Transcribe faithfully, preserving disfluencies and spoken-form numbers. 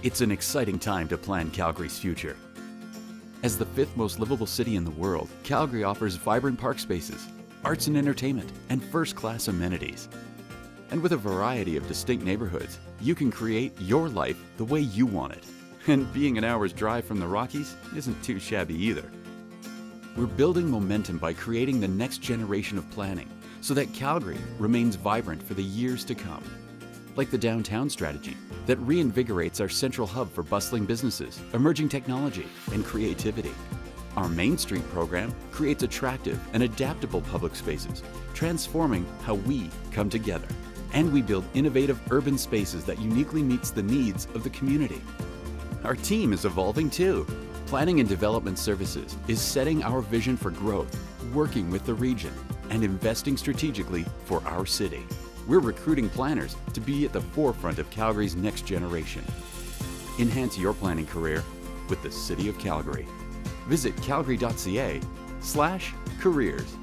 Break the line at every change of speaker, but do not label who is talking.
It's an exciting time to plan Calgary's future. As the fifth most livable city in the world, Calgary offers vibrant park spaces, arts and entertainment, and first-class amenities. And with a variety of distinct neighborhoods, you can create your life the way you want it. And being an hour's drive from the Rockies isn't too shabby either. We're building momentum by creating the next generation of planning so that Calgary remains vibrant for the years to come. Like the downtown strategy that reinvigorates our central hub for bustling businesses, emerging technology, and creativity. Our Main Street program creates attractive and adaptable public spaces, transforming how we come together. And we build innovative urban spaces that uniquely meets the needs of the community. Our team is evolving too. Planning and Development Services is setting our vision for growth, working with the region, and investing strategically for our city. We're recruiting planners to be at the forefront of Calgary's next generation. Enhance your planning career with the City of Calgary. Visit calgary dot c a slash careers.